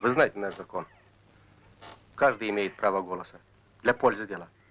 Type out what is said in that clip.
Вы знаете наш закон. Каждый имеет право голоса для пользы дела.